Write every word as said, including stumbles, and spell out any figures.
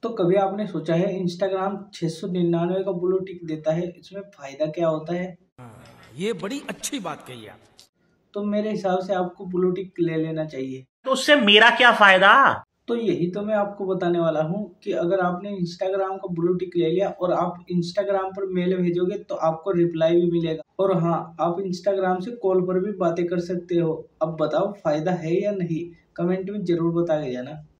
तो कभी आपने सोचा है इंस्टाग्राम छह सौ निन्यानवे का ब्लू टिक देता है, इसमें फायदा क्या होता है? ये बड़ी अच्छी बात कही आप। तो मेरे हिसाब से आपको ब्लू टिक ले लेना चाहिए। तो उससे मेरा क्या फायदा? तो यही तो मैं आपको बताने वाला हूँ कि अगर आपने इंस्टाग्राम का ब्लू टिक ले लिया और आप इंस्टाग्राम पर मेल भेजोगे तो आपको रिप्लाई भी मिलेगा, और हाँ, आप इंस्टाग्राम से कॉल पर भी बातें कर सकते हो। अब बताओ फायदा है या नहीं, कमेंट में जरूर बता के जाना।